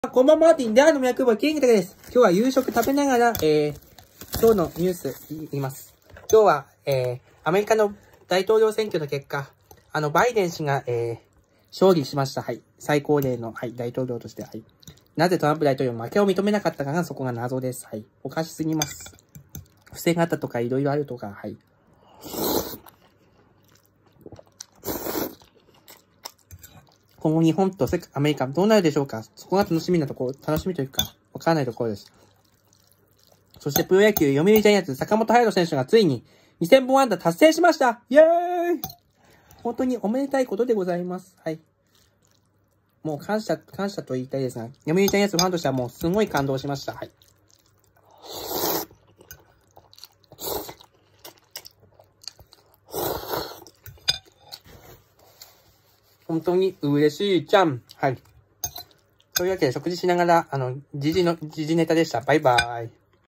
こんばんは、マーティンでの脈はキングです。今日は夕食食べながら、今日のニュース言います。今日は、アメリカの大統領選挙の結果、バイデン氏が、勝利しました。はい。最高齢の、はい、大統領として、はい。なぜトランプ大統領負けを認めなかったかが、そこが謎です。はい。おかしすぎます。不正があったとか、いろいろあるとか、はい。今後日本とアメリカどうなるでしょうか。そこが楽しみなところ、楽しみというか、わからないところです。そしてプロ野球、読売ジャイアンツ、坂本勇人選手がついに2000本安打達成しました。イェーイ！本当におめでたいことでございます。はい。もう感謝と言いたいですが、読売ジャイアンツファンとしてはもうすごい感動しました。はい。本当に嬉しいじゃん。はい。というわけで食事しながら、時事ネタでした。バイバーイ。